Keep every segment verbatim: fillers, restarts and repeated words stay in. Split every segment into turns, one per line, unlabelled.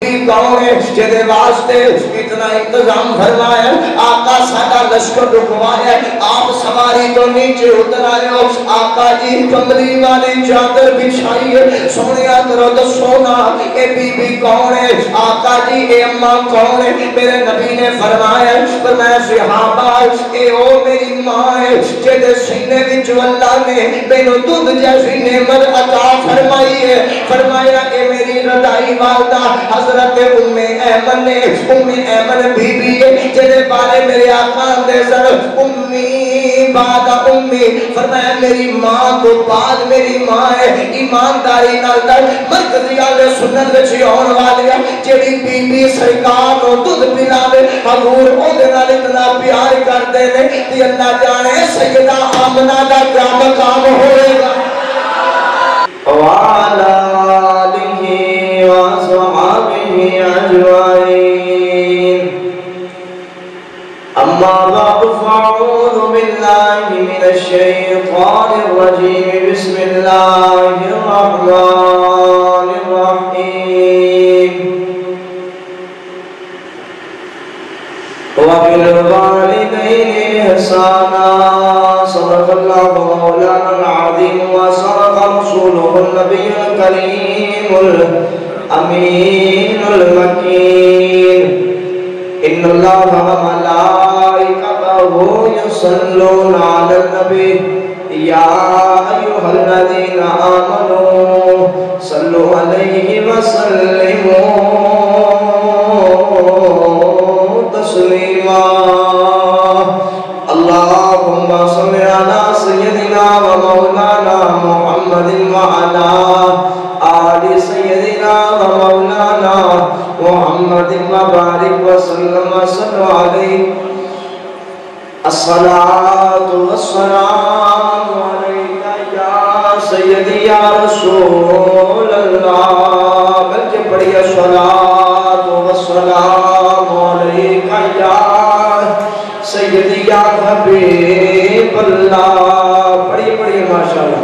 کون ہے جدے واسطے اتنا انتظام فرمایا آقا ساڈا لشکر رکوایا آپ سواری تو نیچے اتر آئے ہو آقا جی کملی والی چادر بچھائی ہے سونیا کرو تو سونا اے بی بی کون ہے آقا جی اے اماں کون ہے میرے نبی نے فرمایا فرمایا صحابہ اے او میری ماں ہے جدے سینے وچ اللہ نے مینوں دودھ جیسی نعمت عطا فرمائی ہے فرمایا اے میری رضائی والدہ حضرت ام ایمن نے ام ایمن بی بی ہے جدے بارے میرے آقا دے سر امی بعد امی فرمایا میری ماں تو بعد میری ماں ہے ایمانداری نال در مرکزی آلے سنت وچ آن والی جیڑی بی بی سرکار نو دودھ پلاوے حضور او دے نال اتنا پیار کردے نے کہ اللہ جانے سیدہ آمنہ دا کیا مقام ہوئے گا وعلى آله وصحبه أجمعين أما بعد فأعوذ بالله من الشيطان الرجيم بسم الله الرحمن الرحيم وبالوالدين إحسانا صدق الله مولانا العظيم وصدق رسوله النبي الكريم الأمين المكين إن الله وملائكته يصلون على النبي يا أيها الذين آمنوا صلوا عليه وسلموا تسليما اللهم صل على سيدنا ومولانا محمد وعلى آل سيدنا ومولانا محمد وبارك وسلم وصلوا عليه الصلاة والسلام عليك يا سيدي يا رسول الله بلکہ بڑی الصلاة والسلام عليك يا سیدی یا حبیب اللہ بڑی بڑی ماشاءاللہ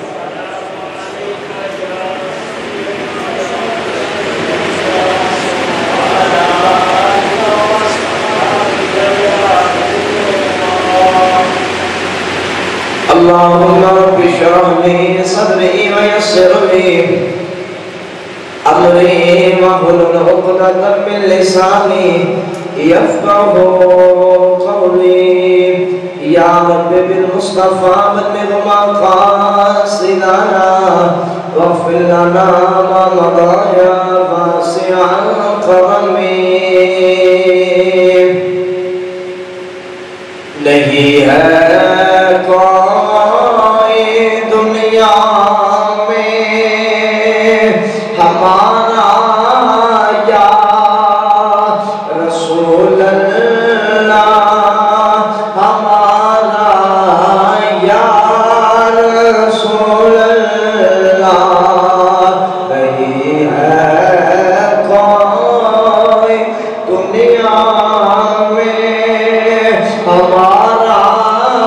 اللہم رب اشرح لي صدری ویسر لي امری واحلل عقدۃ من لسانی يفقهوا قولي يا رب بالمصطفى بلغ مقاصدنا واغفر لنا ما مضى يا واسع الكرم نہیں ہے کوئی دنیا میں ہمارا ہمارا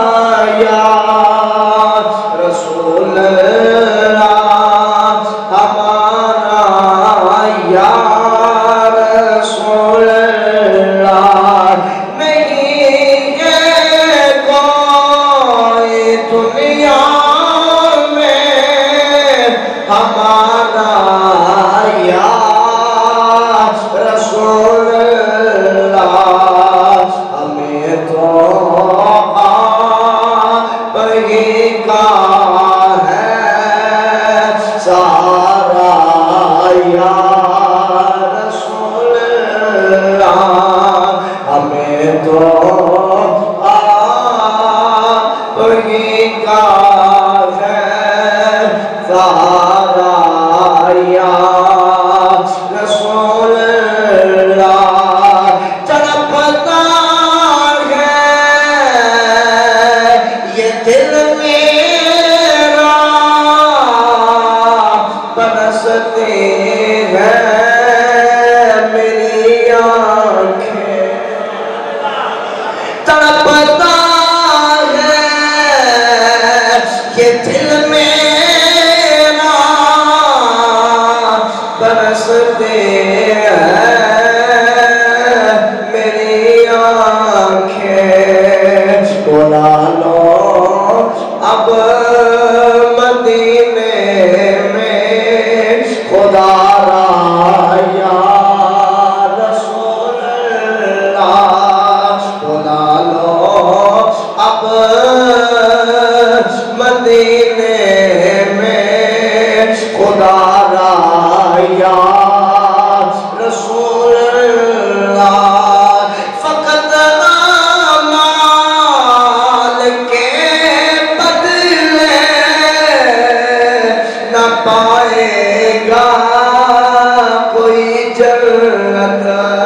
جنت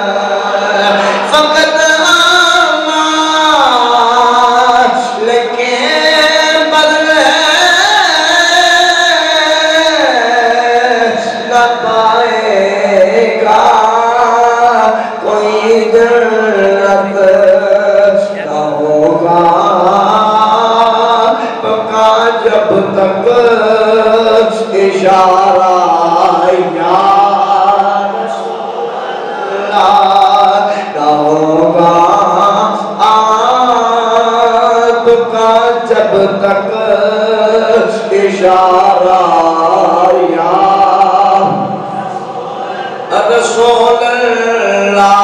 فقط اشارہ یا رسول اللہ نہ ہوگا آپ کا جب تک اشارہ یا رسول اللہ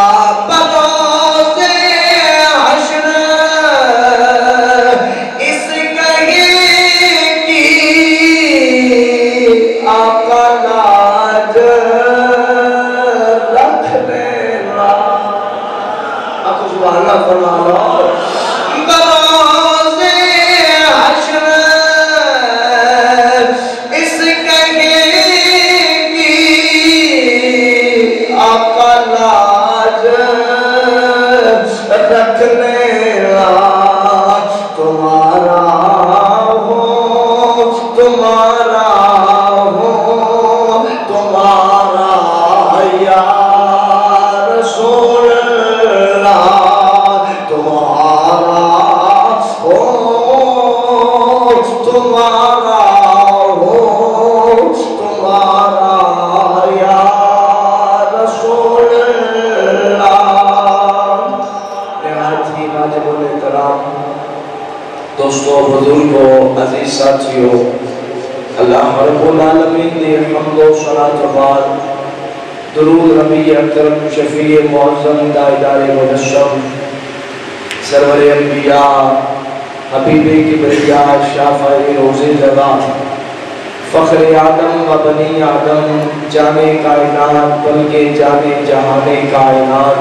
ساتھیو اللہ رب العالمین نے حمد و صلاۃ و بعد درود نبی اکرم شفیع معظم دائدار مجسم سرور انبیاء حبیب کبریا شافع روز جگہ فخر آدم و بنی آدم جانے کائنات بلکہ جانے جہان کائنات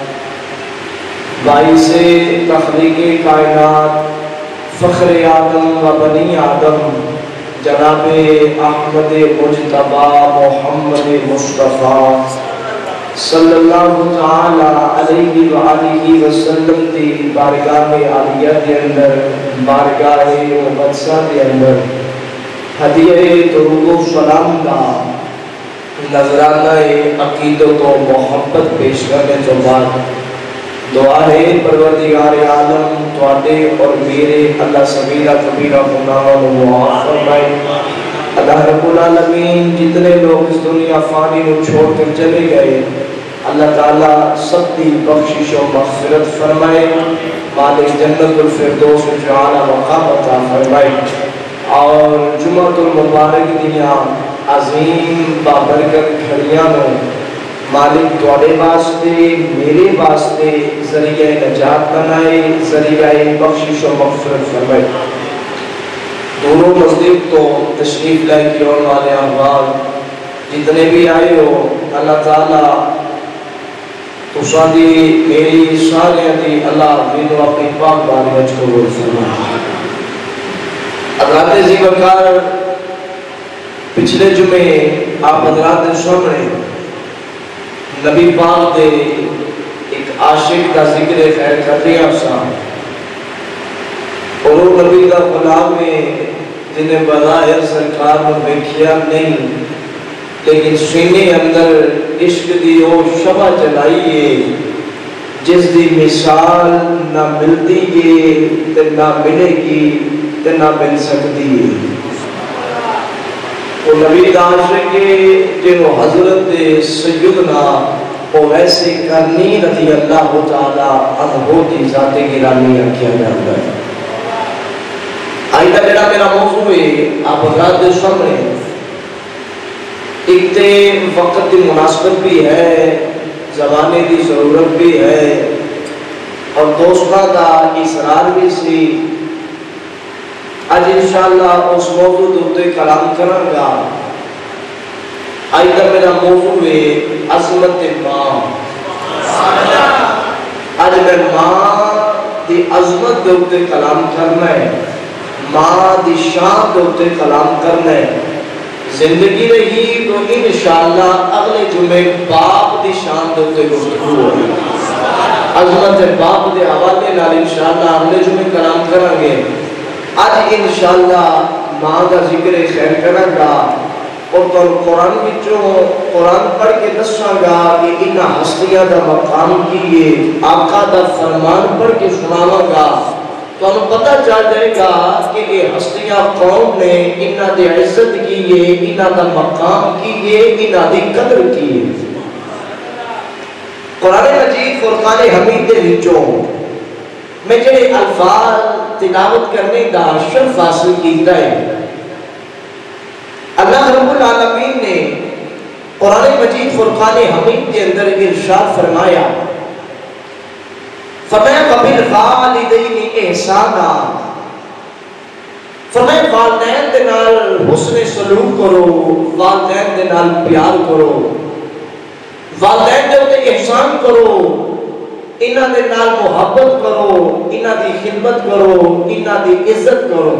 باعث تخلیق کائنات فخر آدم و بنی آدم جناب احمد مجتبی محمد مصطفیٰ صلی اللہ تعالی علیہ وآلہ وسلم دی بارگاہ عالیہ دے اندر بارگاہ مقدسہ دے اندر ہدیہ درود و سلام دا نظرانہ عقیدت و محبت پیش کرنے تو بعد دعا ہے پروردگار عالم تواڈے اور میرے اللہ صغیرہ کبیرہ گناہوں کو معاف فرمائے۔ اللہ رب العالمین جتنے لوگ اس دنیا فانی کو چھوڑ کر چلے گئے اللہ تعالیٰ سب کی بخشش و مغفرت فرمائے، مالک جنت الفردوس جعلہ مقام عطا فرمائے، اور جمعۃ المبارک دیا عظیم بابرکت گھڑیاں میں مالک توڑے واسطے میرے واسطے ذریعہ نجات بنائے، ذریعہ بخشش و مغفرت فرمائے۔ دونوں نزدیک تو تشریف لائے کی اور والے احباب جتنے بھی آئے ہو اللہ تعالیٰ تو سادی میری سالیہ دی اللہ دین و اپنی پاک باری اچھ کو بول فرمائے۔ حضرات ذکر کار پچھلے جمعے آپ حضرات سامنے نبی پاک دے ایک عاشق کا ذکر خیر کر رہے ہیں اور وہ نبی کا غلام میں جنہیں بظاہر سرکار میں دیکھیا نہیں لیکن سینے اندر عشق دی وہ شمع جلائیے جس دی مثال نہ ملتی ہے نہ ملے گی نہ مل سکتی ہے۔ وہ نبی عاشق کے جنہوں حضرت سیدنا وہ ویسے کرنی رضی اللہ تعالیٰ عنہ کی ذات گرامی کیا جاتا ہے۔ آئیدہ میرا میرا موضوع ہے آپ حضرات دے سامنے ایک تے وقت دی مناسبت بھی ہے، زمانے دی ضرورت بھی ہے اور دوستہ دا اصرار بھی سی۔ آج انشاءاللہ اس موضوع دوتے کلام کروں گا۔ آئیدہ میرا موضوع ہے عظمت ماں۔ آج میں ماں دی عظمت دوتے کلام کرنا ہے، ماں دی شان دوتے کلام کرنا ہے۔ زندگی رہی تو انشاءاللہ اگلے جمعے باپ دی شان دے تے گفتگو ہوگی عظمت باپ دے حوالے نال انشاءاللہ اگلے جمعے کلام کریں گے آج انشاءاللہ ماں کا ذکر خیر کریں گا اور تو قرآن وچوں قرآن پڑھ کے دساں گا کہ انہاں ہستیاں دا مقام کیے آقا دا فرمان پڑھ کے سناواں گا تو ہمیں پتہ چل جائے گا کہ یہ ہستیاں کون نے انہاں دی عزت کیے انہاں دا مقام کیے انہاں دی قدر کیے قرآن مجید فرقان حمید دے وچوں میں جڑے الفاظ تلاوت کرنے دا شرف حاصل کیتا ہے اللہ رب العالمین نے قرآن مجید فرقان حمید کے اندر ارشاد فرمایا فرمایا قبل والدین احسانا فرمایا والدین دے نال حسن سلوک کرو والدین دے نال پیار کرو والدین دے اوتے احسان کرو انہاں دے نال محبت کرو انہاں دی خدمت کرو انہاں دی عزت کرو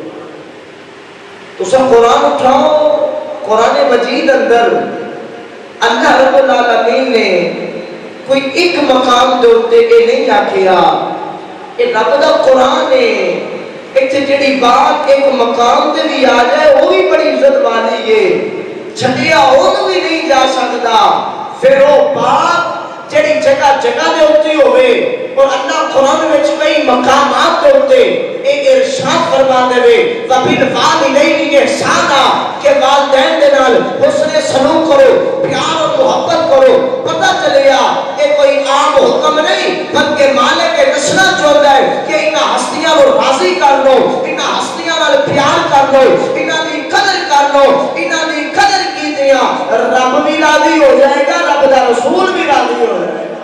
تو سب قرآن اٹھاؤ قرآن مجید اندر اللہ رب العالمین نے کوئی ایک مقام دوتے اے نہیں آکھیا اے رب دا قرآن ہے ایک جڑی بات ایک مقام دے بھی آ جائے وہ بھی بڑی عزت والی ہے چھٹیا وہ بھی نہیں جا سکتا پھر وہ بات جڑی جگہ جگہ دے ہوتی ہوئے اور اللہ قرآن میں کئی مقامات دے ہوتے ایک ارشاد فرما دے ہوئے وَبِلْ وَالِدَيْنِ احسانا کہ والدین دے نال حسن سلوک کرو پیار اور محبت کرو پتہ چلیا یہ کوئی عام حکم نہیں بلکہ مالک نشنا چاہتا ہے کہ انہاں ہستیاں کو راضی کر لو انہاں ہستیاں نال پیار کر لو انہاں دی قدر کر لو انہاں دی قدر کی دیا رب بھی راضی ہو جائے گا رب دا رسول بھی راضی ہو جائے گا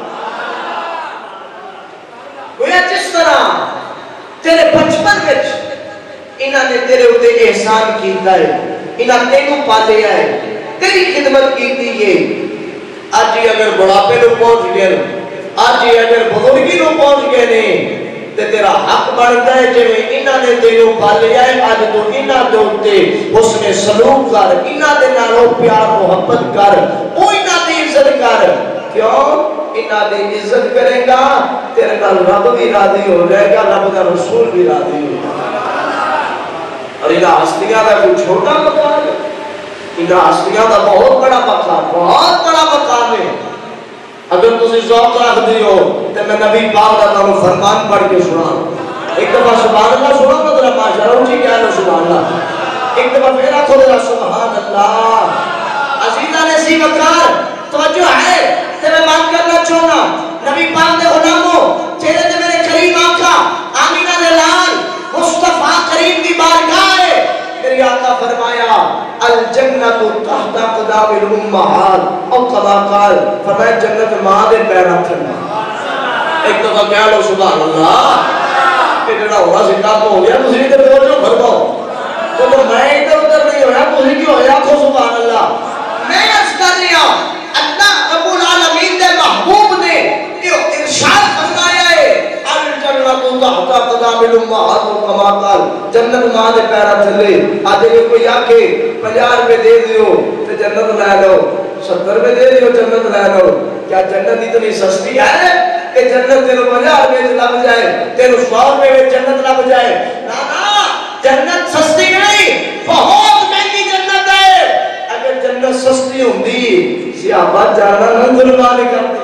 گویا جس طرح تیرے بچپن وچ انہاں نے تیرے اوتے احسان کیتا ہے انہاں تینوں پالیا ہے تیری خدمت کیتی ہے آج ہی اگر بڑھاپے نو پہنچ گئے آج ہی اگر بزرگی نو پہنچ گئے نے تے تیرا حق بنتا ہے جویں انہاں نے تینوں پالیا ہے اج تو انہاں دے اوتے حسن سلوک کر انہاں دے نال پیار محبت کر او انہاں دی عزت کر کیوں انہاں دی عزت کرے گا تیرے نال رب بھی راضی ہو جائے گا رب کا رسول بھی راضی ہو جائے گا اور انہاں ہستیاں دا کوئی چھوٹا مقام ہے انہاں ہستیاں دا بہت بڑا مقام بہت بڑا مقام ہے اگر تسی ذوق رکھ دیو تے میں نبی پاک دا تانوں فرمان پڑھ کے سنا ایک دفعہ سبحان اللہ سنا تو ذرا ماشاءاللہ اونچی کہہ لو سبحان اللہ ایک دفعہ پھر آکھو ذرا سبحان اللہ عزیزان سی وقار توجہ ہے تے میں بات کرنا چاہنا نبی پاک دے غلاموں چہرے تے میرے کریم آقا آمینہ دے لال مصطفیٰ کریم دی بارگاہ ہے میری آقا فرمایا الجنت تحت قدام الامہات او کما قال فرمایا جنت ماں دے پیراں تھلے ایک دفعہ کہہ لو سبحان اللہ کہ جڑا ہوا سی کام ہو گیا تسی تے توجہ فرماؤ تو میں ادھر ادھر نہیں ہویا تسی کی ہویا آکھو سبحان اللہ میں عرض کر رہا اللہ رب العالمین دے محبوب نے یہ ارشاد فرمایا ہے الجنت تحت قدام الامہات او کما قال جنت ماں دے پیراں تھلے اج اگر کوئی آکھے پنجاہ روپے دے دیو تے جنت لے لو ستر روپے دے دیو جنت لے لو کیا جنت اتنی سستی ہے کہ جنت تینوں پنجاہ روپے لگ جائے تینوں سو روپے جنت لگ جائے نا نا جنت سستی نہیں بہت مہنگی جنت ہے اگر جنت سستی ہوندی صحابہ جانا نہ قربان کرتے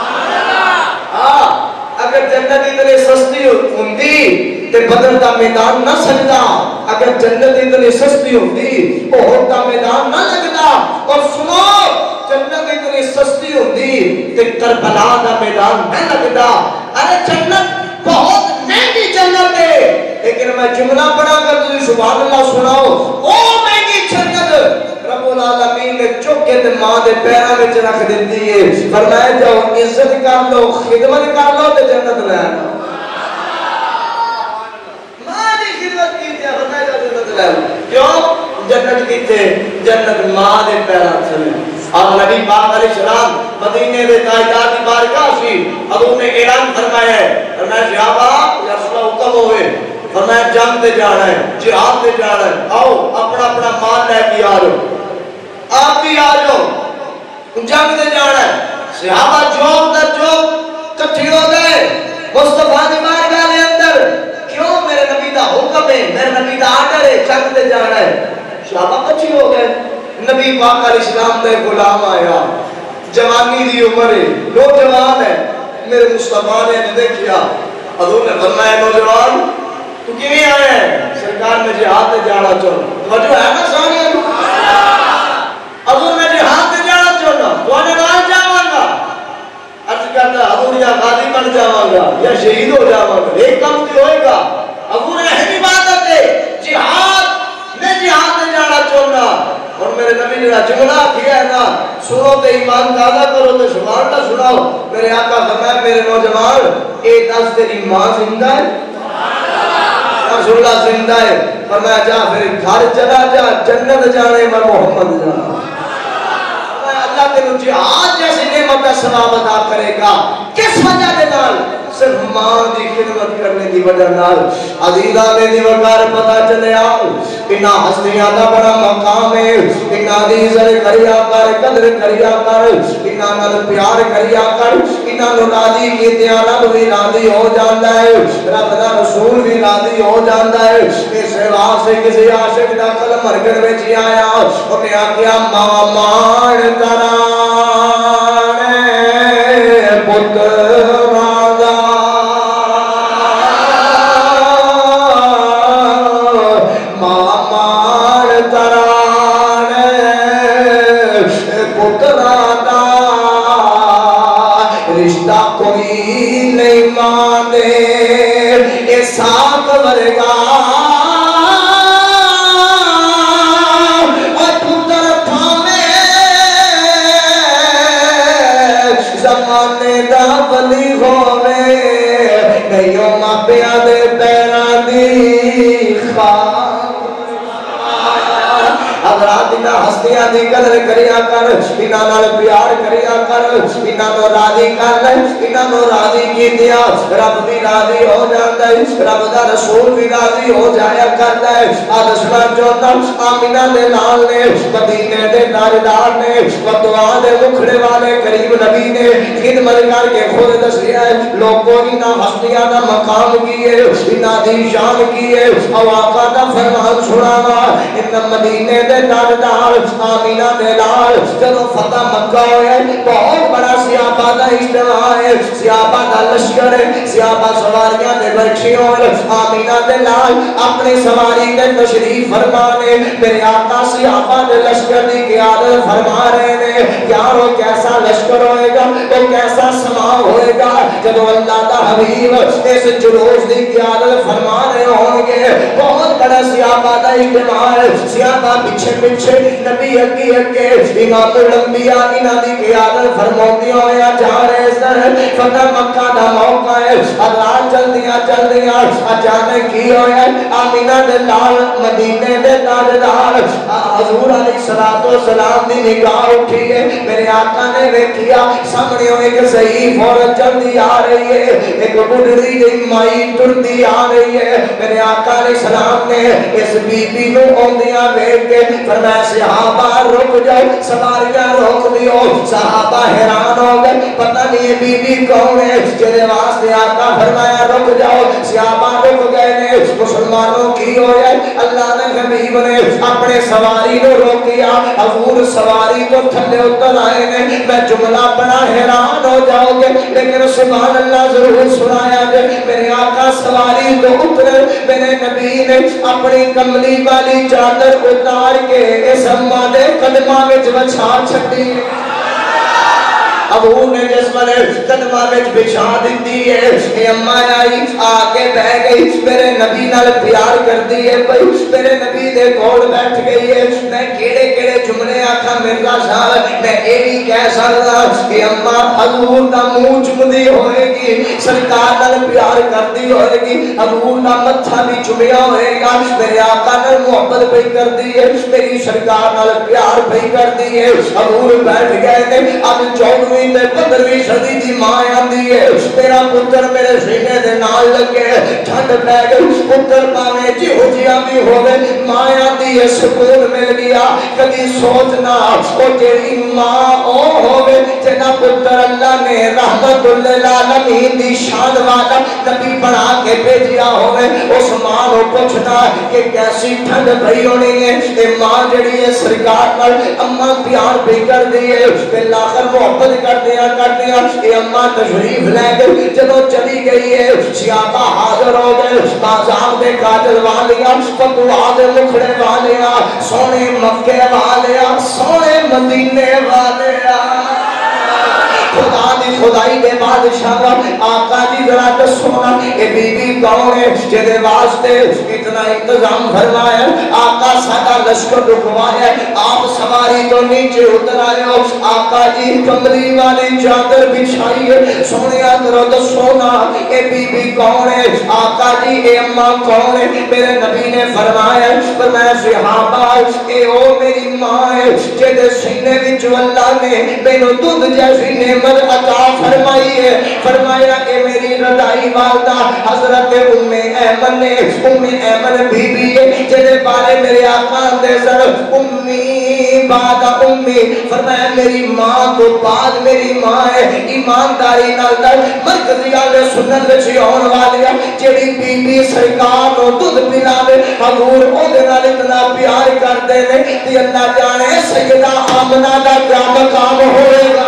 ہاں اگر جنت اتنی سستی ہوندی تے بدر دا میدان نہ سجدا اگر جنت اتنی سستی ہوندی احد دا میدان نہ لگدا اور سنو جنت اتنی سستی ہوندی تے کربلا دا میدان نہ لگدا ارے جنت بہت مہنگی جنت ہے لیکن میں جملہ پڑھا کر تجھے سبحان اللہ سناؤ او مہنگی جنت رب العالمین نے چکے تے ماں دے پیراں وچ رکھ دتی ہے فرمایا جاؤ عزت کر لو خدمت کر لو تے جنت لے آنا ماں دی خدمت کیتے فرمایا جاؤ جنت لے آنا کیوں جنت کیتے جنت ماں دے پیراں تھلے اور نبی پاک علیہ السلام مدینے دے تاجدار دی بارگاہ سی حضور نے اعلان فرمایا ہے فرمایا صحابہ یا رسول اللہ حکم ہوئے فرمایا جنگ تے جانا ہے، جہاد تے جانا ہے، آؤ اپنا اپنا مال لے کے آ جاؤ، آپ بھی آ جاؤ، جنگ تے جانا ہے۔ صحابہ چوک در چوک کٹھے ہو گئے مصطفیٰ دی بارگاہ کے اندر، کیوں؟ میرے نبی دا حکم ہے، میرے نبی دا آرڈر ہے، جنگ تے جانا ہے۔ صحابہ کٹھے ہو گئے، نبی پاک علیہ السلام کا غلام آیا، جوانی دی عمر ہے، نوجوان ہے، میرے مصطفیٰ نے دیکھیا، حضور نے فرمایا نوجوان تو کیویں آیا ہے؟ سرکار میں جہاد تے جانا چاہوں، توجہ ہے نا ساری؟ حضور میں جہاد تے جانا چاہوں، تو نے نال جاواں گا، عرض کرتا حضور یا غازی بن جاواں گا یا شہید ہو جاواں گا، ایک کام تے ہوئے گا۔ حضور نے ہے عبادت ہے جہاد، میں جہاد تے جانا چاہنا، اور میرے نبی نے جملہ کیا ہے نا، سنو تے ایمان دادا کرو تے سبحان اللہ سناؤ۔ میرے آقا فرمایا میرے نوجوان اے دس تیری ماں زندہ ہے؟ رسول اللہ زندہ ہے۔ فرمایا جا پھر گھر چلا جا، جنت جانے میں محمد جانا۔ اللہ تیرے جہاد جیسے نعمت کا ثواب عطا کرے گا، کس وجہ کے نال؟ صرف ماں دی خدمت کرنے دی وجہ نال۔ عزیزاں نے دی وقار پتہ چلے آ انہاں ہستیاں دا بڑا مقام ہے، انہاں دی عزت کریا کر، قدر کریا کر، انہاں نال پیار کریا کر، انہاں نو راضی کیتے رب بھی راضی ہو جاندا ہے، رب دا رسول بھی راضی ہو جاندا ہے۔ اس واسطے کسی عاشق دا قلم مرکز وچ آیا، اونے آکھیا ماں مان ترانے پتر ہستیاں دی قدر کریا کر، انہاں نال پیار کریا کر، انہاں نو راضی کر لے، انہاں نو راضی کیتیا رب بھی راضی ہو جاندا ہے، رب دا رسول بھی راضی ہو جایا کردا ہے۔ آدشنا چوتا آمینہ دے نال نے، مدینے دے تاجدار نے، دعا دے مکھڑے والے قریب نبی نے خدمت کر کے خود دسیا ہے لوگوں انہاں ہستیاں دا مقام کی ہے، انہاں دی شان کی ہے۔ او آقا دا فرمان سناوا، ان مدینے دے تاجدار آمینہ دے لال جدو فتح مکہ ہوئے، بہت بڑا سیابہ دا اجتماع ہے، سیابہ دا لشکر ہے، سیابہ سواریاں دے برکشی ہوئے، آمینہ دے لال اپنے سواری دے تشریف فرمانے، میرے آقا سیابہ دے لشکر دی قیادت فرما رہے ہیں۔ یارو کیسا لشکر ہوئے گا، تو کیسا سما ہوئے گا جدو اللہ دا حبیب اس جلوس دی قیادت فرما رہے ہوں گے۔ بہت بڑا سیابہ دا اجتماع ہے، سیابہ پیچھے پیچھے نبی اگی اگے امام الانبیاء انہاں دی قیادت فرماندیاں ہویا جا رہے سر۔ فتح مکہ دا موقع ہے، رات چلدیاں چلدیاں اچانک کی ہویا آمینہ دے لال مدینے دے تاجدار حضور علیہ الصلوۃ والسلام دی نگاہ اٹھی ہے، میرے آقا نے دیکھیا سامنے ایک ضعیف عورت چلدی آ رہی ہے، ایک بڈھڑی دی مائی ٹردی آ رہی ہے۔ میرے آقا علیہ السلام نے اس بی بی نو اوندیاں دیکھ کے فرمایا صحابہ رک جاؤ، سواریاں روک دیو۔ صحابہ حیران ہو گئے، پتہ نہیں یہ بی بی کون ہے جنہیں واسطے آقا فرمایا رک جاؤ۔ صحابہ رک گئے نے، مسلمانوں کی ہوئے اللہ نے حبیب نے اپنے سواری کو روکیا، حضور سواری کو تھلے اتر آئے نے۔ میں جملہ بڑا حیران ہو جاؤ گے لیکن سبحان اللہ ضرور سنایا جے۔ میرے آقا سواری کو اترے، میرے نبی نے اپنی کملی والی چادر اتار کے اس اماں دے قدماں وچ وچھا چھڈی۔ ابو نے جس والے قدمہ وچ بچھا دیتی ہے، اے اماں آئی آ کے بہ گئی، میرے نبی نال پیار کردی ہے بھائی، میرے نبی دے کول بیٹھ گئی ہے۔ میں کیڑے کیڑے جملے آکھاں مرزا صاحب، میں اے بھی کہہ سکدا کہ اماں حضور دا منہ چومدی ہوئے گی، سرکار نال پیار کردی ہوئے گی، حضور دا متھا بھی چومیا ہوئے گا، میرے آقا نال محبت پئی کردی ہے، میری سرکار نال پیار پئی کردی ہے۔ حضور بیٹھ گئے نے، اب چودھویں تے پندرہویں صدی دی ماں آندی ہے، میرا پتر میرے سینے دے نال لگے ٹھنڈ پہ گئی پتر پاویں جہو جیا بھی ہوے مایا دی سکون مل گیا کدی سوچنا او جیڑی ماں او ہوے جنا پتر اللہ نے رحمت للعالمین دی شان والا نبی بنا کے بھیجیا ہوے اس ماں نو پوچھنا کہ کیسی ٹھنڈ پئی ہونی ہے اے ماں جڑی ہے سرکار نال اماں پیار بھی کر دی ہے پھر آخر محبت کر دیا کر دیا اے اماں تشریف لے گئی جب چلی گئی ہے سیابہ حاضر ہو گئے بازار دے کاجل والیاں پتوہ دے مکھڑے والیاں سونے مکے والیاں سونے مدینے والیاں خدا دی خدائی دے بادشاہ آقا جی ذرا دسونا اے بی بی کون ہے جدے واسطے اتنا انتظام فرمایا آقا ساڈا لشکر رکوایا آپ سواری تو نیچے اتر آئے ہو آقا جی کملی والی چادر بچھائی ہے سونیا کرو دسونا اے بی بی کون ہے آقا جی اے اماں کون ہے میرے نبی نے فرمایا فرمایا صحابہ اے او میری ماں ہے جدے سینے وچ اللہ نے مینوں دودھ جیسی نعمت عطا فرمائی ہے فرمایا کہ میری رضائی والدہ حضرت ام ایمن نے ام ایمن بی بی ہے جنہیں بارے میرے آقا دے سر امی بعد امی فرمایا میری ماں تو بعد میری ماں ہے ایمانداری نال در مرکزی آلے سنن وچی ہون والیا جیڑی بی بی سرکار نو دودھ پلاوے حضور او دے نال اتنا پیار کر دے نے کہ اللہ جانے سیدہ آمنہ دا کیا مقام ہوئے گا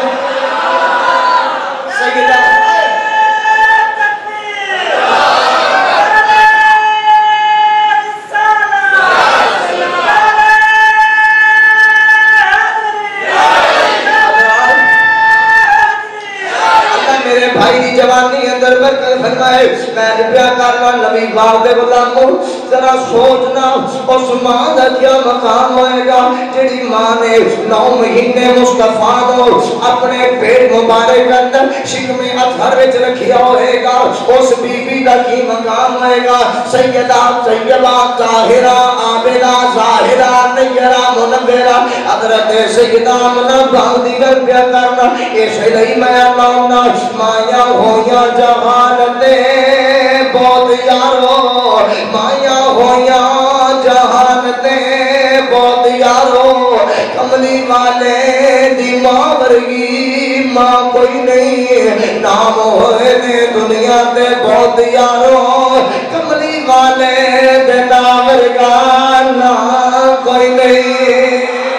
فرمائے میں ربیہ کرنا نبی باغ دے غلاموں ذرا سوچنا اس ماں دا کیا مقام ہوئے گا جڑی ماں نے نو مہینے مصطفیٰ کو اپنے پیٹ مبارک اندر شکم اطہر وچ رکھیا ہوئے گا اس بی بی دا کی مقام ہوئے گا سیدہ طیبہ طاہرہ عابدہ ظاہرہ نیرہ منورہ حضرت سیدہ آمنہ باغ دی ربیہ کرنا اس لئی میں اللہ مایا ہویا جہان دے بہت یارو مایا ہویا جہان دے بہت یارو کملی والے دی ماں ورگی ماں کوئی نہیں نام ہوئے دے دنیا دے بہت یارو کملی والے دے نام ورگا نام کوئی نہیں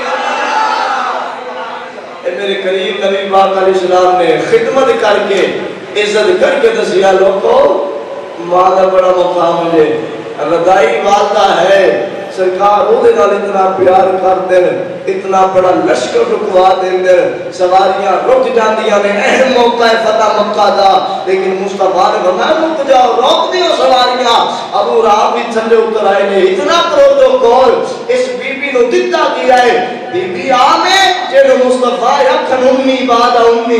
میرے قریب نبی پاک علیہ السلام نے خدمت کر کے عزت کر کے دسیا لوگوں ماں دا بڑا مقام ہے رضائی والدہ ہے سرکار وہ نال اتنا پیار کر دیں اتنا بڑا لشکر رکوا دیں سواریاں رک جاندیاں نے اہم موقع ہے فتح مکہ دا لیکن مصطفیٰ نے فرمایا رک جاؤ روک دیو سواریاں ابو راہ بھی تھلے اتر آئے نے اتنا پروٹوکول اس بی بی نو دتا کیا ہے بی بی آمیں جنہوں مصطفیٰ یکھن امی بعد امی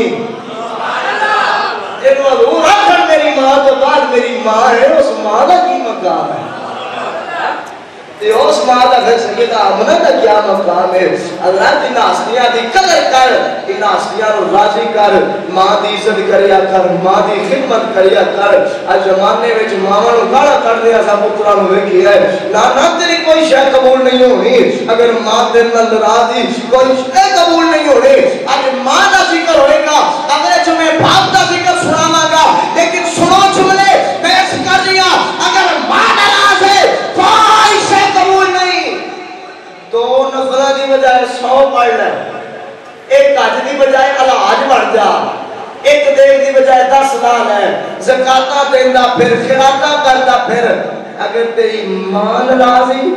جنہوں حضور اکھن میری ماں تو بعد میری ماں ہے اس ماں دا کی مقام ہے تے اس ماں دا پھر سیدہ آمنہ دا کیا مقام ہے اللہ دی ناسلیاں دی قدر کر دی ناسلیاں رو راضی کر ماں دی عزت کریا کر ماں دی خدمت کریا کر آج زمانے وچ ماں نو گالا کر دیا سا پترا نو ویکھی ہے نا نا تیری کوئی شے قبول نہیں ہونی اگر ماں دل نال راضی کوئی شے قبول نہیں ہونی آج ماں دا ذکر ہوئے گا اگر میں باپ دا ذکر سناواں گا لیکن سنو جملے میں اس کر رہا اگر ماں ناراض ہے کوئی شے قبول نہیں دو نفلہ دی بجائے سو پڑھ لے ایک حج دی بجائے الحاج بڑھ جا ایک دیکھ دی بجائے دس لال ہے زکاتہ دیندہ پھر خیراتہ کرتا پھر اگر تیری ماں ناراضی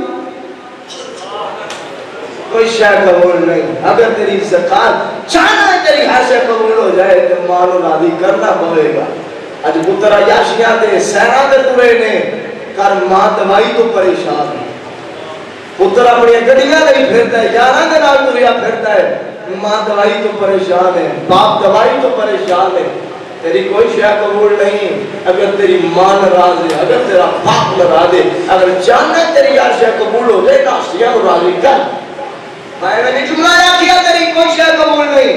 کوئی شے قبول نہیں اگر تیری زکات چاہنا ہے تیری حیثیت قبول ہو جائے تو ماں نو راضی کرنا پڑے گا اج پترا یاشیاں دے سینا دے ٹرے نے کر ماں دوائی تو پریشان ہے پتر اپنی گڈیاں نہیں پھرتا ہے یاراں دے نال ٹریا پھرتا ہے ماں دوائی تو پریشان ہے باپ دوائی تو پریشان ہے تیری کوئی شے قبول نہیں اگر تیری ماں ناراض ہے اگر تیرا باپ ناراض ہے اگر چاہنا تیری ہر شے قبول ہو جائے ناسیاں کو راضی کر میں نے جملہ کیا تیری کوئی شے قبول نہیں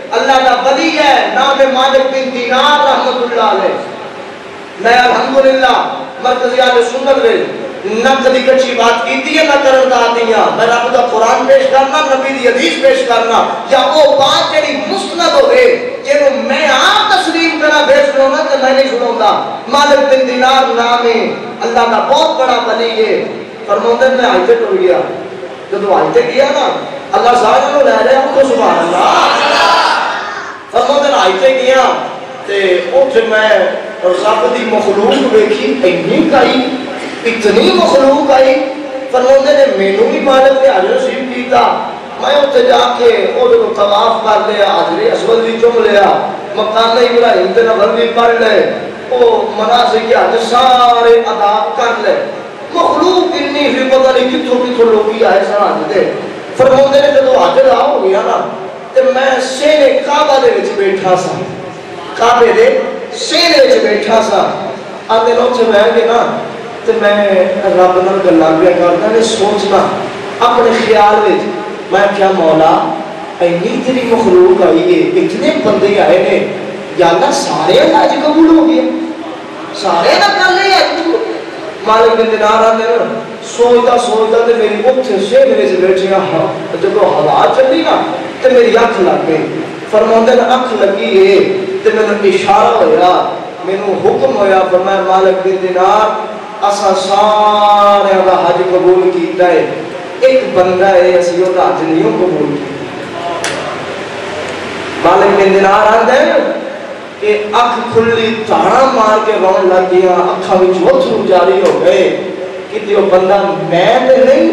اللہ کا ولی ہے، نام مالک بن دینار رحمت اللہ علیہ. میں الحمدللہ مرکزی اہل سنت میں نہ کدی کچھی بات کیتی ہے نہ کرن دا آتیاں. میں رب دا قرآن پیش کرنا، نبی دی حدیث پیش کرنا، یا وہ بات جڑی مستند ہوئے جنہوں میں آپ تسلیم کرنا بے سنو نا تو میں نہیں سنوں گا. مالک بن دینار نام ہے، اللہ کا بہت بڑا ولی ہے. فرماتے میں آئیتے ٹر گیا، جب آئیتے گیا نا اللہ سارے لے رہے ہیں تو سبحان اللہ. فرماتے میں آئیتے گیا تے اوتھے میں رب دی مخلوق ویکھی، اتنی کئی اتنی مخلوق آئی. فرماتے نے مینوں بھی مالک نے حضرت نصیب کیتا. میں اتنے جا کے وہ جو طواف کر لیا، حضر اسود بھی چم لیا، مقام ابراہیم تے نبوی بھی پڑھ لے، وہ مناسک حج سارے ادا کر لے. مخلوق اتنی ہی پتہ نہیں کتھوں کتھوں لوگی آئے سن حج دے. فرماتے نے جدو حج دا ہو گیا نا تے میں سینے کعبہ دے وچ بیٹھا سا، کعبے دے سینے وچ بیٹھا سا. آدھے لوگ سے بیٹھ کے نا تے میں رب نال گلاں پیا کردا نے سوچنا اپنے خیال وچ. میں کیا مولا اینی تیری مخلوق آئی ہے، اتنے بندے آئے نے، یا اللہ سارے حج قبول ہو گیا، سارے نہ کر لے حج. مالک بن دینار آندے نا سوچدا سوچدا تے میری اوتھے سے میرے سے بیٹھے ہاں جب ہوا چلی نا تے میری اکھ لگ گئی. فرماندے نے اکھ لگی ہے تے مینوں اشارہ ہویا، مینوں حکم ہویا. فرمایا مالک بن دینار اسا سارے دا حج قبول کیتا ہے، ایک بندہ ہے اسی او دا حج نہیں قبول کیتا. مالک بن دینار آندے کہ اکھ کھلی تاڑا مار کے رون لگ گیا، اکھاں وچ وتھرو جاری ہو گئے کہ وہ بندہ میں تے نہیں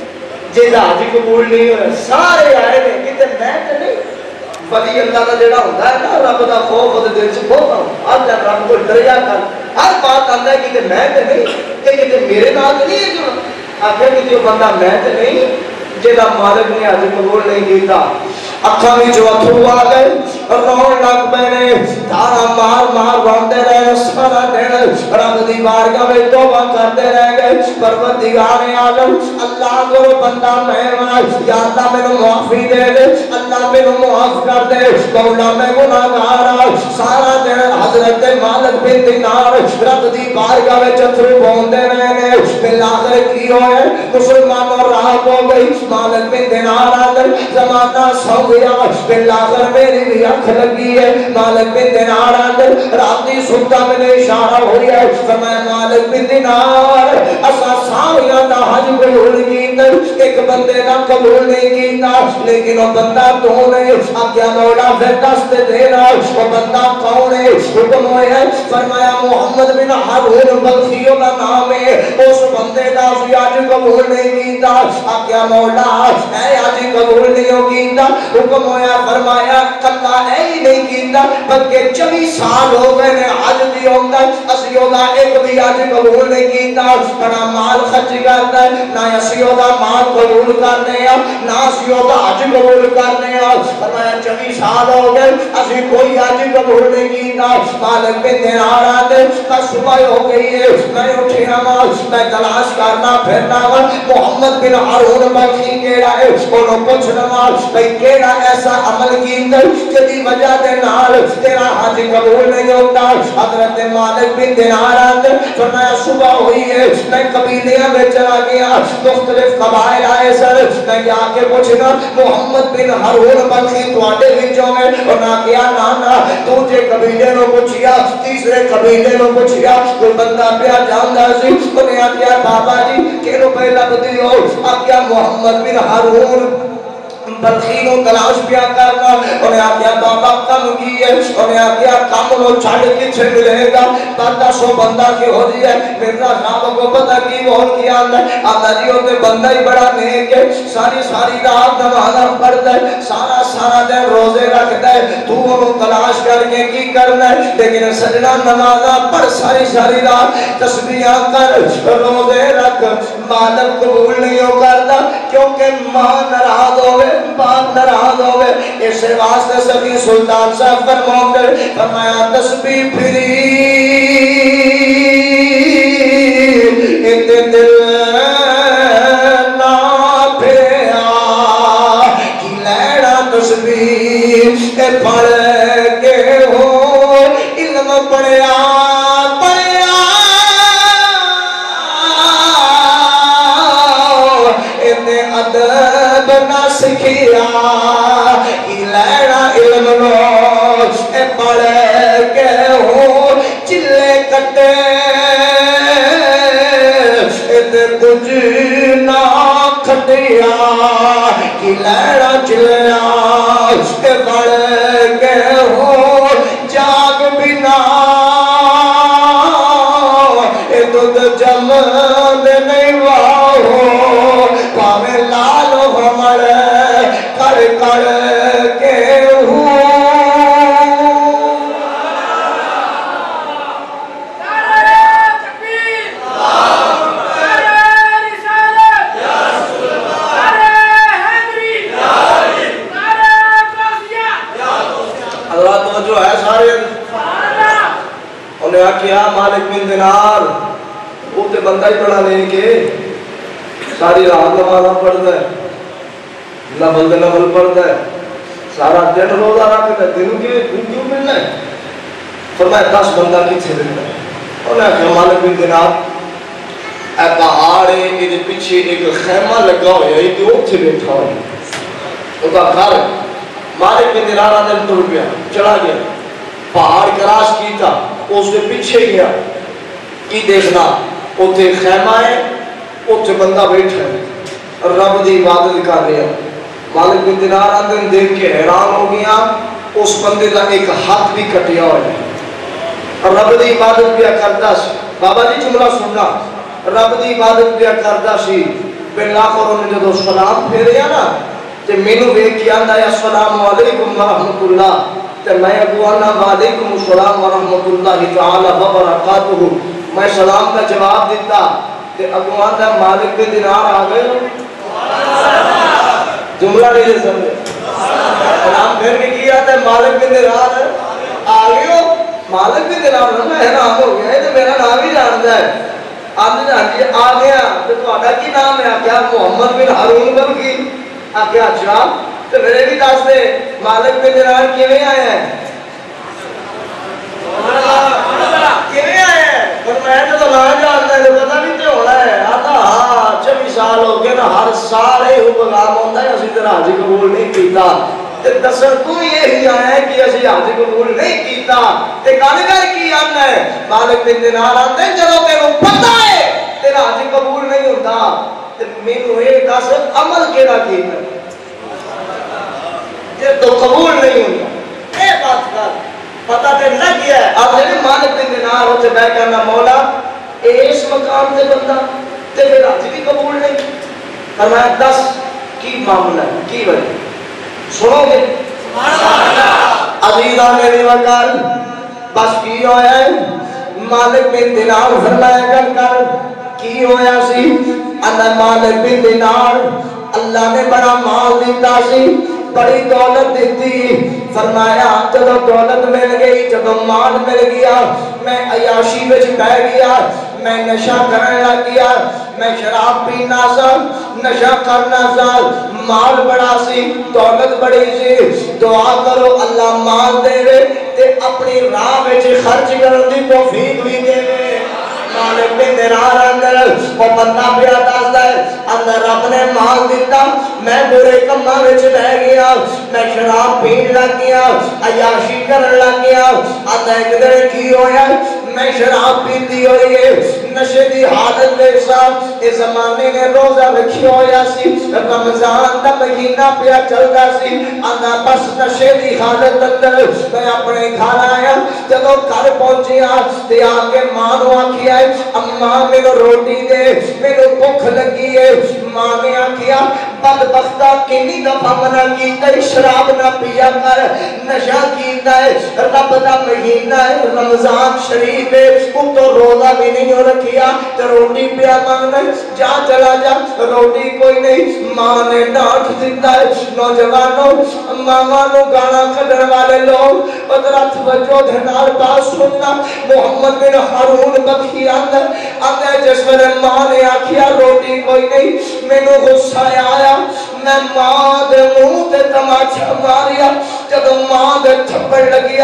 جیدا حج قبول نہیں ہویا. سارے آئے نے کہ میں تے نہیں. ولی اللہ کا جڑا ہوتا ہے نا رب دا خوف تے دل چ بہت ہر جب رب کو ڈریا کر ہر بات آندا ہے کہ میں تے نہیں کہ کہ میرے نال نہیں ہے. جو آخر کہ بندہ میں تے نہیں جیدا مالک نے حج قبول نہیں کیتا. اکھاں وچ اتھرو آ گئے، رون لگ پے، تارا مار مار روندے رہے سارا دن. رب دی بارگاہ وچ توبہ کرتے رہ گئے. پروردگار عالم اللہ کو بندہ میں یا اللہ مینوں معافی دے دے، اللہ مینوں معاف کر دے، مولا میں گناہگار ہاں. سارا دن حضرت مالک بن دینار رب دی بارگاہ وچ اتھرو بوندے رہ گئے. بالآخر کی ہوئے مسلمانوں رات ہو گئی. مالک بن دینار عالم زمانہ سو گیا. بالآخر میری بھی اکھ لگی ہے. مالک بن دینار آندر رات دی ستا میں اشارہ ہوئی ہے. فرمایا مالک بن دینار اسا ساریاں دا حج قبول کیتا، ایک بندے دا قبول نہیں کیتا، لیکن وہ بندہ تو نے آگیا مولا پھر دس دے دینا وہ بندہ کون ہے. حکم ہوئے فرمایا محمد بن ہارون بلخی دا نام ہے. اس بندے دا بھی حج قبول نہیں کیتا. آگیا مولا اے حج قبول نہیں کیتا. حکم ہویا فرمایا کلا اے ہی نہیں کیتا بلکہ چوبی سال ہو گئے نے حج دی ہوندا اسی دا ایک بھی حج قبول نہیں کیتا. بڑا مال خرچ کردا ہے، نہ اسی دا مال قبول کرنے ہیں نہ اسی دا حج قبول کرنے ہیں. فرمایا چوبی سال ہو گئے اسی کوئی حج قبول نہیں کیتا. مالک بن دینار آندے صبح ہو گئی ہے، میں اٹھیا ہاں، میں تلاش کرنا پھرنا وا محمد بن ہارون بلخی کیڑا ہے. انہوں پوچھنا وا بھئی کیڑا ایسا عمل کیتا جدی وجہ دے نال تیرا حج قبول نہیں ہوتا. حضرت مالک بن دینار آندے فرمایا صبح ہوئی ہے، میں قبیلیاں میں چلا گیا، مختلف قبائل آئے سر. میں جا کے پوچھنا محمد بن ہارون بلخی تواڈے وچوں ہے؟ انہاں کہا نا نا دوسرے قبیلے نو پوچھیا، تیسرے قبیلے نو پوچھیا. کوئی بندہ پیا جاندا سی. انہاں کہا بابا جی کینو پہلا بدی ہو؟ آکھیا محمد بن ہارون بلخی کو تلاش پیا کرنا. انہیں آگیا بابا کم کی ہے، انہیں آگیا کم نو چھڑ کچھ ملے گا. بندہ سو بندہ کی ہو رہی ہے. میرا صاحب کو پتہ کی بول کیا آندا ہے آندا جی ہوتے بندہ ہی بڑا نیک ہے، ساری ساری رات نمازاں پڑھتا ہے، سارا سارا دن روزے رکھتا ہے. تو انہوں تلاش کر کے کی کرنا ہے؟ لیکن سجنا نمازاں پڑھ ساری ساری رات تسبیحاں کر روزے رکھ، مالک قبول نہیں ہو کرتا کیونکہ ماں ناراض ہوئے باپ ناراض ہوئے. اس واسطے سبھی سلطان صاحب فرماتے فرمایا تسبیح پھری اتنے دل نہ پھریا کی لینا تسبیح اے سکھیا کی لینا علم لو اے پڑھ کے ہوں چلے کٹے تے کچھ نہ کھٹیا کی لینا چلیا اے پڑھ کے ہوں جاگ بنا اے دودھ جمد نہیں واہو پاوے لالو ہمڑ کر کر کے ہوں اللہ توجہ ہے سارے انہیں آکھیا مالک بن دینار وہ تے بندہ ہی پڑھا نہیں کہ ساری رات نمازاں پڑھتا ہے نفل دے نفل پڑھتا ہے سارا دن روزہ رکھتا ہے دن کیوں کیوں ملنا ہے فرمایا دس بندہ کتنے دن ہے انہیں آکھیا مالک بن دینار اے پہاڑے یہ پیچھے ایک خیمہ لگا ہویا ہے کہ اوتھے بیٹھا ہویا ہے وہ گھر مالک بن دینار اندر تر گیا چلا گیا پہاڑ کراس کی تھا اس کے پیچھے گیا کی دیکھنا اوتھے خیمہ ہے اوتھے بندہ بیٹھا ہے رب دی عبادت کر رہا مالک بن دینار اندر دیکھ کے حیران ہو گیا اس بندے کا ایک ہاتھ بھی کٹیا ہوا ہے رب دی عبادت بھی کرتا سی بابا جی جملہ سننا رب دی عبادت بھی کرتا سی بالآخر انہیں جدو سلام پھیریا نا تے مینوں ویکھ کے آندا ہے السلام علیکم ورحمۃ اللہ تے میں اگو آنا وعلیکم السلام ورحمۃ اللہ تعالی وبرکاتہ میں سلام کا جواب دیتا تے اگو آندا مالک بن دینار آ گئے جملہ نہیں دے سمجھے سلام پھر کے کیا تے مالک بن دینار آ گئے مالک بن دینار میں حیران ہو گیا تے میرا نام ہی جاندا ہے آدھے جی آ گیا تے تہاڈا کی نام ہے کیا محمد بن ہارون بلخی آکے اچھا تو میرے بھی دس دے مالک بن دینار کیویں آئے ہیں کیویں آئے ہیں پر میں تو نہ جانتا ہے پتہ نہیں تے ہونا ہے آتا ہاں چوبیس سال ہو گئے نا ہر سال یہ پیغام ہوتا ہے اسی طرح حج قبول نہیں کیتا تے دسن تو یہی آیا ہے کہ اسی حج قبول نہیں کیتا تے گل کر کی آنا ہے مالک بن دینار آتے چلو تینوں پتہ ہے تیرا حج قبول نہیں ہوتا مینوں یہ دس عمل کیڑا کیتا یہ تو قبول نہیں ہوتا اے بات کر پتہ تے لگ گیا ہے اب میرے مالک بن دینار ہوتے بیٹھ کرنا مولا اس مقام تے بندہ تے پھر حج بھی قبول نہیں فرمایا دس کی معاملہ ہے کی وجہ سنو گے سبحان اللہ عزیزان میری وکال بس کی ہویا ہے مالک بن دینار فرمایا گل کر کی ہویا سی انا مالک بن دینار اللہ نے بڑا مال دیتا سی بڑی دولت دیتی فرمایا جدو دولت مل گئی جدو مال مل گیا میں عیاشی وچ بہ گیا میں نشہ کرنے لگ گیا میں شراب پینا سا نشہ کرنا سا مال بڑا سی دولت بڑی سی دعا کرو اللہ مال دے تے اپنی راہ وچ خرچ کرن دی توفیق بھی دے مالک بن دینار اندر وہ بندہ پیا دسدا ہے اندر رب نے مال دیتا میں برے کماں وچ بہ گیا میں شراب پین لگ گیا عیاشی کرن لگ گیا اندر ایک دن کی ہویا میں شراب پیتی ہوئی ہے نشے دی حالت میں صاحب اس زمانے نے روزہ رکھی ہویا سی رمضان دا مہینہ پیا چلتا سی اندر بس نشے دی حالت اندر میں اپنے گھر آیا جدو گھر پہنچیا تے آگے ماں نو آکھیا اماں میرے روٹی دے میرے بھوک لگی ہے ماں نے آکھیا بدبختہ کنی دفعہ منع کیتا ہے شراب نہ پیا کر نشہ کیتا ہے رب دا مہینہ ہے رمضان شریف ہے اس تو روزہ بھی نہیں ہو رکھیا تو روٹی پیا مانگنا جا چلا جا روٹی کوئی نہیں ماں نے ڈانٹ دیتا ہے نوجوانوں ماما نو گانا کھڑن والے لوگ قدرت وجہ دھنار باز سننا محمد بن ہارون بخی اندر اندر جس میں ماں نے آکھیا روٹی کوئی نہیں میں نو غصہ آیا میں ماں دے منہ تے تماچا ماریا جب ماں دے تھپڑ لگیا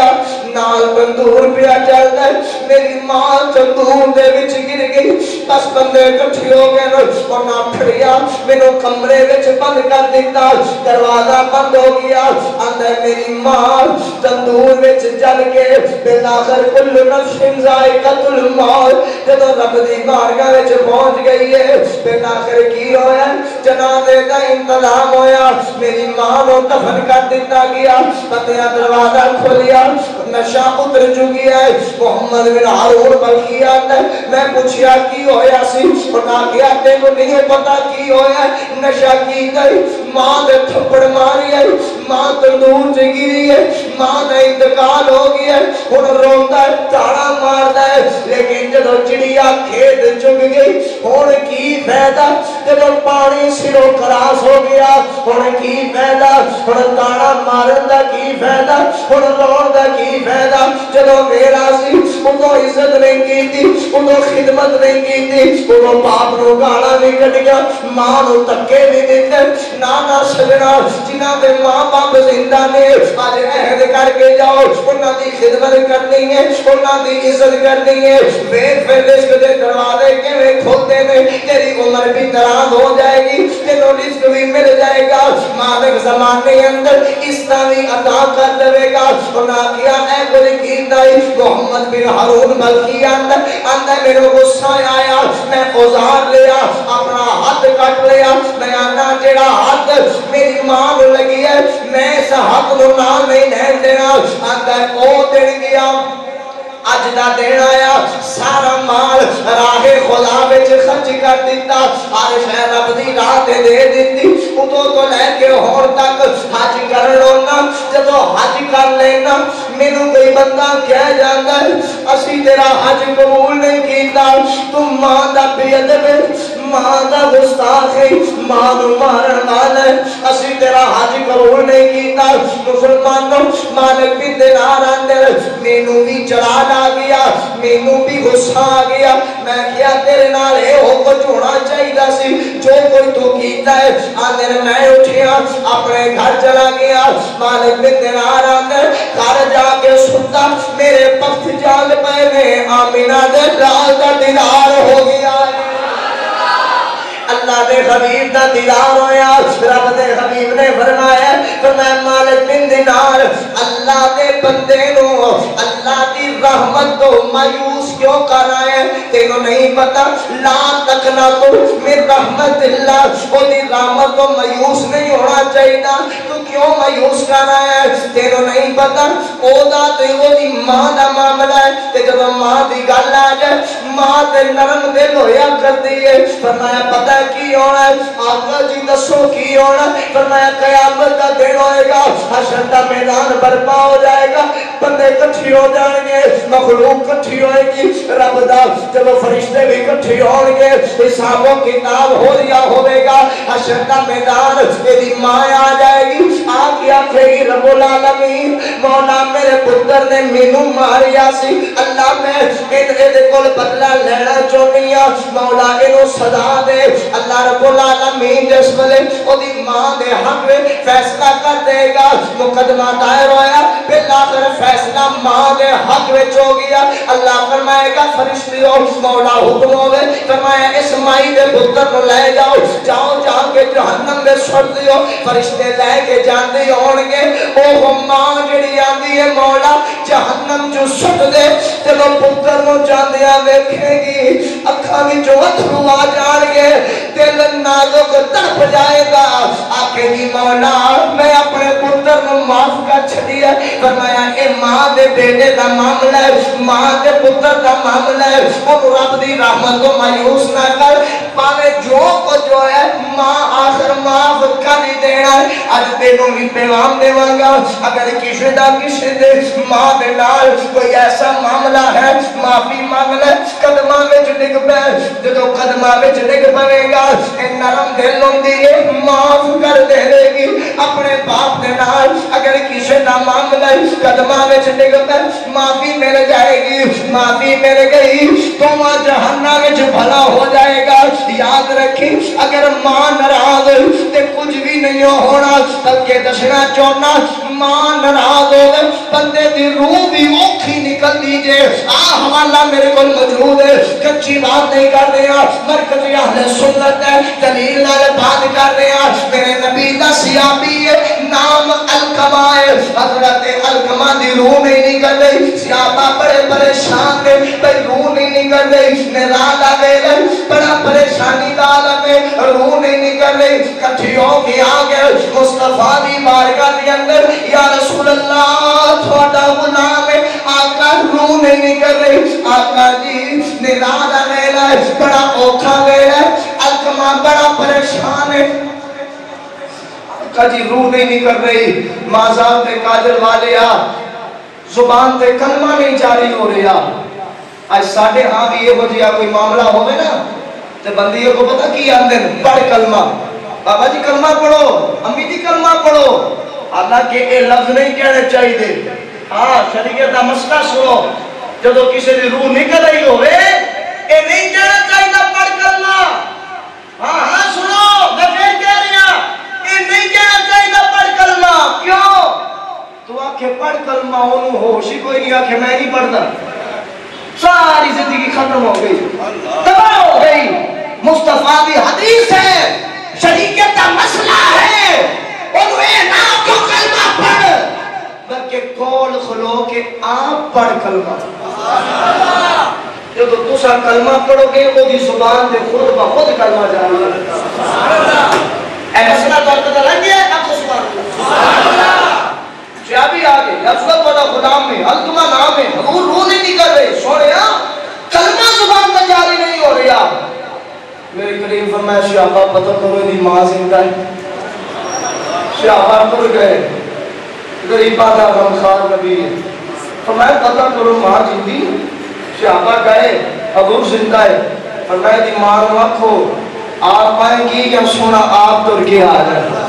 نال تندور پیا چلدا ہے میری ماں تندور دے وچ گر گئی بس بندے اکٹھے ہو گئے اور نہ پھڑیا مینوں کمرے وچ بند کر دیتا دروازہ بند ہو گیا اندر میری ماں تندور وچ جل کے بالآخر کل نفس ذائقۃ الموت جدوں رب دی بارگاہ وچ پہنچ گئی ہے بالآخر کی ہویا جنازے دا انتظام ہویا میری ماں نو دفن کر دیتا گیا بندیاں دروازہ کھولیا نشہ اتر چکی ہے محمد بن ہارون بلخی آتا ہے میں پوچھیا کی ہویا سی انہاں کیا تینوں نہیں پتا کی ہویا نشہ کی گئی ماں دے تھپڑ ماری ہے ماں تندور سے گری ہے ماں دا انتقال ہو گیا ہے ہن روندا ہے تاڑا ماردا ہے لیکن جدوں چڑیا کھیت چگ گئی ہن کی فائدہ جدوں پانی سروں کراس ہو گیا ہن کی فائدہ ہن تاڑا مارن دا کی فائدہ ہن رون دا کی فائدہ جدوں میرا سی اودوں عزت نہیں کیتی اودوں خدمت نہیں کیتی اودوں باپ نو گالاں نہیں کڈیاں ماں نو تکے نہیں دتے نانا سجنا جنہاں دے ماں باپ زندہ نے اج عہد کر کے جاؤ انہاں دی خدمت کرنی ہے انہاں دی عزت کرنی ہے ویکھ پھر رزق دے دروازے کیویں کھلتے نے تیری عمر بھی دراز ہو جائے گی تینوں رزق بھی مل جائے گا مالک زمانے اندر اس طرح بھی عطا کر دے گا انہاں کیا اے کوئی کیتا ہے محمد بن ہارون بلخی اندر اندر میرے غصہ آیا میں اوزار لیا اپنا ہاتھ کٹ لیا میں آنا جڑا ہاتھ میری ماں نو لگی ہے میں اس ہاتھ نو نال نہیں لین دینا اندر او دن گیا اج دا دن آیا سارا مال راہ خدا وچ خرچ کر دیتا ہر شے رب دی راہ تے دے دتی اتوں تو لے کے ہون تک حج کر لونا جدوں حج کر لینا مینوں کوئی بندہ کہہ جاندا ہے اسی تیرا حج قبول نہیں کیتا تم ماں دا بے ادب ماں دا گستاخ ہے ماں نو مارن والا ہے اسی تیرا حج قبول نہیں کیتا مسلمانوں مالک بھی دینار اندر مینوں بھی چڑھا آ گیا مینوں بھی غصہ آ گیا میں کیا تیرے نال اے ہو کچھ ہونا چاہیے سی جو کوئی تو کیتا ہے اندر میں اٹھیا اپنے گھر چلا گیا مالک نے دینار اندر گھر جا کے ستا میرے پخت جاگ پے نے آمینہ دے لال دا دینار ہو گیا اللہ دے حبیب دا دیدار ہویا رب دے حبیب نے فرمایا فرمایا مالک بن دینار اللہ دے بندے نو اللہ دی رحمت تو مایوس کیوں کر رہا ہے تینوں نہیں پتا لا تقنطوا من رحمت اللہ او دی رحمت تو مایوس نہیں ہونا چاہیے تو کیوں مایوس کر رہا ہے تینوں نہیں پتا او دا تے او دی ماں دا معاملہ ہے تے جب ماں دی گل آ جائے ماں تے نرم دل ہویا کرتی ہے فرمایا پتہ کی ہونا ہے آقا جی دسو کی ہونا ہے فرمایا قیامت کا دن ہوئے گا حشر کا میدان برپا ہو جائے گا بندے کٹھی ہو جائیں گے مخلوق کٹھی ہوئے گی رب دا جب فرشتے بھی کٹھی ہوں گے حساب و کتاب ہو ریا ہوئے گا حشر کا میدان تیری ماں آ جائے گی آگے آکھے گی رب العالمین مولا میرے پتر نے مینوں ماریا سی اللہ میں ادھے کول بدلہ لینا چونیا مولا انہوں صدا دے اللہ رب العالمین جس ویلے او دی ماں دے حق میں فیصلہ کر دے گا مقدمہ دائر ہویا بالآخر فیصلہ ماں دے حق وچ ہو گیا اللہ فرمائے گا فرشتیوں مولا حکم ہوے فرمایا اس مائی دے پتر کو لے جاؤ جاؤ جا کے جہنم میں سٹ دیو فرشتے لے کے جاندے ہون گے او ماں جڑی آندی ہے مولا جہنم جو سٹ دے جب پتر نو جاندیاں ویکھے گی اکھاں وچوں اتھرو آ جان گے دل نازک تڑپ جائے گا آکھے گی مولا میں اپنے پتر نو معاف کر چھڈی ہے فرمایا اے ماں دے بیٹے دا معاملہ ہے ماں دے پتر دا معاملہ ہے او رب دی رحمت تو مایوس نہ کر پاوے جو کچھ جو ہے ماں آخر معاف کر ہی دینا ہے اج تینوں بھی پیغام دیواں گا اگر کسی دا کسی دے ماں دے نال کوئی ایسا معاملہ ہے معافی مانگ لے قدماں وچ ڈگ پے جدوں قدماں وچ ڈگ پے گا اے نرم دل ہوندی ہے معاف کر دے گی اپنے باپ دے نال اگر کسی دا معاملہ قدماں وچ ڈگ پے معافی مل جائے گی معافی مل گئی تو جہنم وچ بھلا ہو جائے گا یاد رکھی اگر ماں ناراض تے کچھ بھی نہیں ہونا بلکہ دسنا چاہنا ماں ناراض ہوے بندے دی روح بھی اوکھی نکل دیجے آ حوالہ میرے کو موجود ہے کچی بات نہیں کر رہا مرکزی اہل سنت ہے دلیل نال بات کر رہا میرے نبی دا صحابی ہے نام علقمہ ہے حضرت علقمہ دی روح نہیں نکل رہی صحابہ بڑے پریشان تھے بھئی روح نہیں نکل رہی نراض آ گئے بڑا پریشانی دا عالم ہے روح نہیں نکل رہی کٹھی ہو کے آ گئے مصطفیٰ دی بارگاہ دے اندر یا رسول اللہ تھوڑا غلام ہے آقا روح نہیں نکل رہی آقا جی نراض آ گئے بڑا اوکھا گئے علقمہ بڑا پریشان ہے آقا جی روح نہیں نکل رہی مازاب دے قادر والے آ زبان تے کلمہ نہیں جاری ہو رہا آج ساڑھے ہاں بھی یہ بجیا کوئی معاملہ ہوئے نا تو بندیوں کو پتہ کی آندے پڑھ کلمہ بابا جی کلمہ پڑھو امی جی کلمہ پڑھو حالانکہ یہ لفظ نہیں کہنے چاہیے دے ہاں شریعت کا مسئلہ سنو جب کسی دی روح نکل رہی ہوئے یہ نہیں کہنا چاہیے پڑھ کلمہ ہاں ہاں سنو میں پھر کہہ رہا یہ نہیں کہنا چاہیے پڑھ کلمہ کیوں تو آنکھیں پڑھ کلمہ انہوں ہوشی کوئی نہیں آنکھیں میں نہیں پڑھتا ساری زندگی ختم ہو گئی تباہ ہو گئی مصطفیٰ دی حدیث ہے شریعت کا مسئلہ ہے انہیں نہ تو کلمہ پڑھ بلکہ کول کھلو کے آپ پڑھ کلمہ جو تو دوسرا کلمہ پڑھو گے وہ دی زبان دے خود بخود کلمہ جاری ہے اے مسئلہ تو پتہ لگ گیا اب تو سبحان اللہ شیابی آگے لفظت والا غلام میں علقمہ نام ہے حضور روح نہیں نکل رہے سوڑے ہاں کلمہ زبان میں جاری نہیں ہو رہا میرے کریم فرمایا شیابہ پتہ کرو دی ماں زندہ ہے شیابہ مر گئے غریبہ دا غمخار نبی ہے فرمایا پتہ کرو ماں زندی شیابہ گئے حضور زندہ ہے فرمایا دی ماں رکھو آپ آئیں گی یا سونا آپ تر کے آ جائے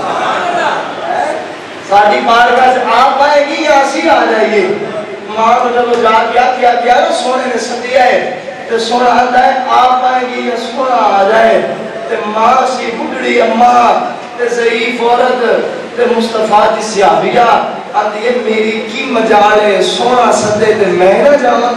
ساڑھی بارگاہ سے آپ آئے گی یا اسی آ جائیے ماں کو جب جا کیا کیا کیا نا سونے نے سدیا ہے تو سونا آتا ہے آپ آئے گی یا سونا آ جائے تو ماں سی بڑھڑی اماں تو ضعیف عورت تو مصطفیٰ دی صحابیہ آتی ہے میری کی مجال ہے سونا سدے تو میں نہ جانا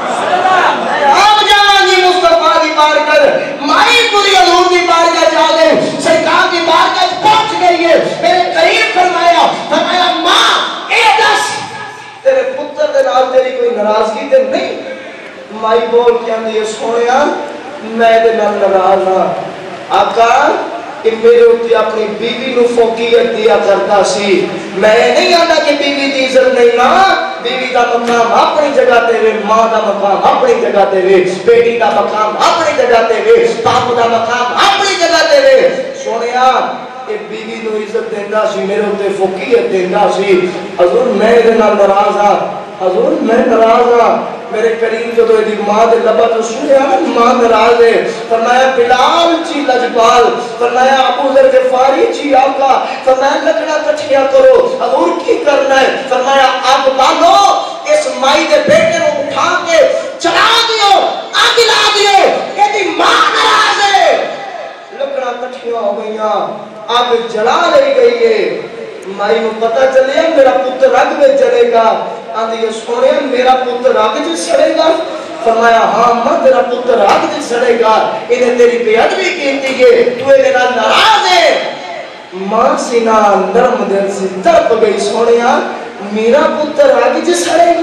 آپ جانا گی مصطفیٰ دی بارگاہ مائی پوری حضور دی بارگاہ جا گئے سرکار دی بارگاہ پہنچ گئی ہے میرے قریب فرمایا فرمایا ماں اے دس تیرے پتر دے نال تیری کوئی ناراضگی تے نہیں مائی بول کے اندر یہ سویا میں دے نال ناراض ہاں آقا کہ میرے ہوتی اپنی بیوی نو فوقیت دیا کرتا سی میں نہیں آنا کہ بیوی دی عزت نہیں نا بیوی دا مقام اپنی جگہ تے وے ماں دا مقام اپنی جگہ تے وے بیٹی دا مقام اپنی جگہ تے وے باپ دا مقام اپنی جگہ تے وے سونیا کہ بیوی نو عزت دیندہ سی میرے ہوتے فوقیت دیندہ سی حضور میں دے نال ناراض ہاں حضور میں ناراض ہاں میرے کریم جو تو ماں دے لبا تو سنے آن ماں ناراض ہے فرمایا بلال چی لجبال فرمایا ابو ذر غفاری چی آقا فرمایا لکڑا کٹھیا کرو حضور کی کرنا ہے فرمایا آگ بالو اس مائی دے بیٹے کو اٹھا کے چلا دیو آگ لا دیو یہ دی ماں ناراض ہے لکڑا کٹھیا ہو گئیاں آگ جلا لے گئی ہے مائی کو پتہ چلے میرا پتر رگ میں جلے گا آندھی یہ سونے میرا پتر آگ جی سڑے گا فرمایا ہاں ماں تیرا پتر آگ جی سڑے گا انہیں تیری بیعت بھی کیتی گئے تو انہیں ناراض ہے ماں سینہ نرم دل سے تڑپ گئی سونے میرا پتر آگ جی سڑے گا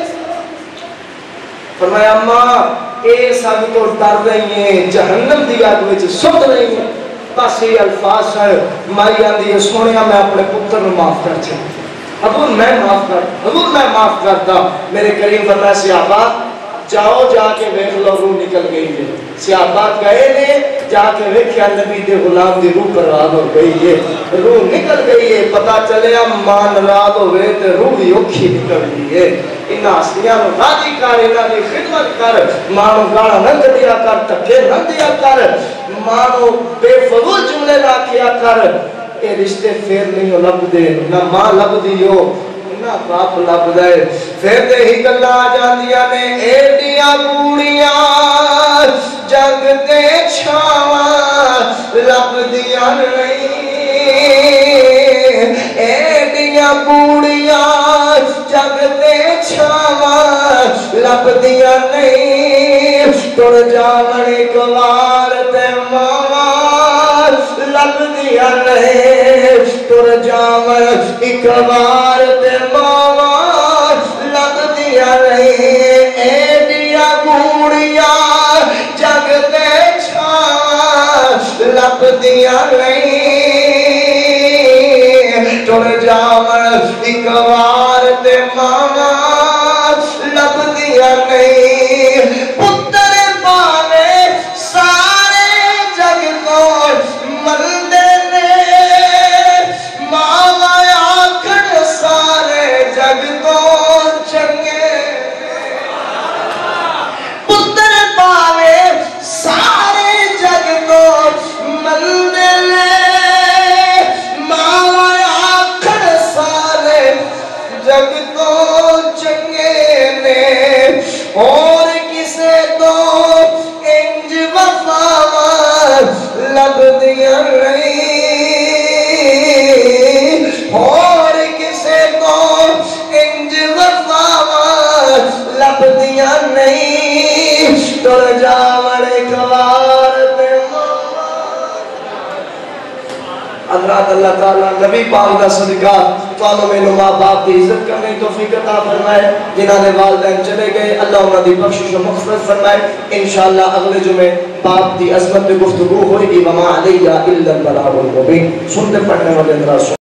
فرمایا ماں اے سب کو ڈر رہی ہیں جہنم دی آگ میں سٹ رہی ہیں بس یہ الفاظ ہے مائی آندھی یہ سونے میں اپنے پتر نو معاف کر چھے حضور میں معاف کر حضور میں معاف کرتا میرے کریم فرمایا صحابہ جاؤ جا کے ویکھ لو روح نکل گئی ہے صحابہ گئے نے جا کے ویکھیا نبی دے غلام دی روح پرواز ہو گئی ہے روح نکل گئی ہے پتہ چلے ماں ناراض ہوئے تے روح بھی اوکھی نکل گئی ہے ان ہستیاں نو راضی کر انہاں دی خدمت کر ماں نو گالاں نہ دیا کر ٹکے نہ دیا کر ماں نو بے فضول جملے نہ کیا کر اے رشتے پھر نہیں ہو لب دے نہ ماں لب دیو نہ باپ لب دے پھر دے ہی گلا جاندیاں نے ایڈیاں بوڑیاں جگ دے چھاواں لب دیاں نہیں ایڈیاں گوڑیاں جگ دے چھاواں لب دیاں نہیں تر جاون ایک وار تے ماواں لب دیاں نہیں تر جاون ایک وار تے ماواں لب دیاں نہیں ایڈیاں گوڑیاں جگ دے چھاواں لب دیاں نہیں تر جاون ایک وار تے ماواں لب دیاں نہیں پتر پاوے سارے جگ کو مندے نے ماواں آکھن سارے جگ کو چنگے پتر پاوے سارے جگ کو مندے نے ماواں آکھن سارے جگ کو چنگے نے اور کسے تو انج وفاواں لب دیاں نہیں اور کسے تو انج وفاواں لب دیاں نہیں تر جاون ایک وار تے حضرات اللہ تعالیٰ نبی پاک دا صدقہ تعالیٰ میں ماں باپ کی عزت کرنے توفیق عطا فرمائے جنہاں نے والدین چلے گئے اللہ انہاں دی بخشش و مغفرت فرمائے انشاءاللہ اگلے جمعے باپ دی عظمت پہ گفتگو ہوئے گی وما علیہ الا البلاغ المبین سنتے پڑھنے والے اندراز